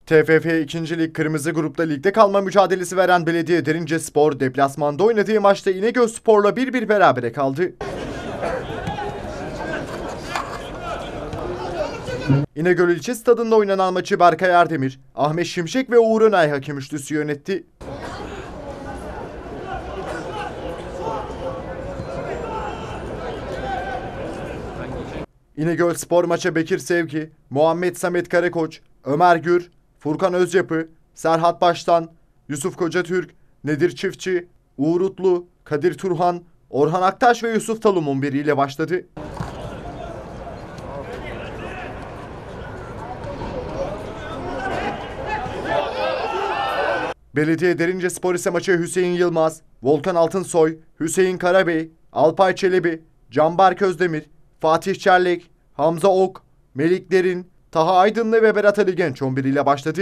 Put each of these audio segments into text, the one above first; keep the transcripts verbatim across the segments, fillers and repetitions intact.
T F F ikinci. Lig Kırmızı Grup'ta ligde kalma mücadelesi veren Belediye Derince-Spor deplasmanda oynadığı maçta İnegölspor'la bir bir berabere kaldı. İnegöl İlçe Stadı'nda oynanan maçı Berkay Erdemir, Ahmet Şimşek ve Uğur Önay hakem üçlüsü yönetti. İnegölspor maça Bekir Sevgi, Muhammed Samet Karakoç, Ömer Gür, Furkan Özyapı, Serhat Baştan, Yusuf Kocatürk, Nedir Çiftçi, Uğur Utlu, Kadir Turhan, Orhan Aktaş ve Yusuf Talum'un biriyle başladı. Belediye Derince-Spor ise maça Hüseyin Yılmaz, Volkan Altınsoy, Hüseyin Karabey, Alpay Çelebi, Canberk Özdemir, Fatih Çerlek, Hamza Ok, Melik Derin, Taha Aydınlı ve Berat Ali Genç on bir ile başladı.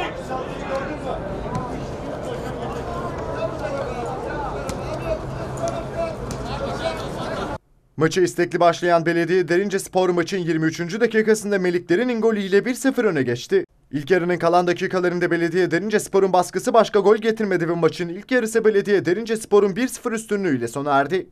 Maçı istekli başlayan Belediye Derince-Spor maçın yirmi üçüncü dakikasında Melik Derin'in golüyle bir sıfır öne geçti. İlk yarının kalan dakikalarında Belediye Derince-Spor'un baskısı başka gol getirmedi ve maçın ilk yarısı Belediye Derince-Spor'un bir sıfır üstünlüğüyle sona erdi.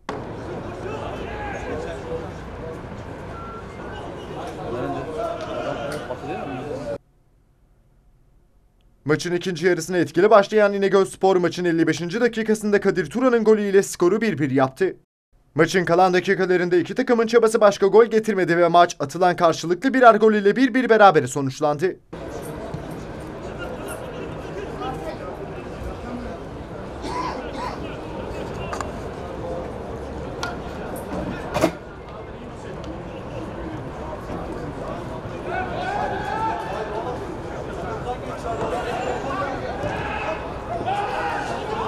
Maçın ikinci yarısına etkili başlayan İnegölspor maçın elli beşinci dakikasında Kadir Turan'ın golüyle skoru bir bir yaptı. Maçın kalan dakikalarında iki takımın çabası başka gol getirmedi ve maç atılan karşılıklı birer gol ile bir bir berabere sonuçlandı.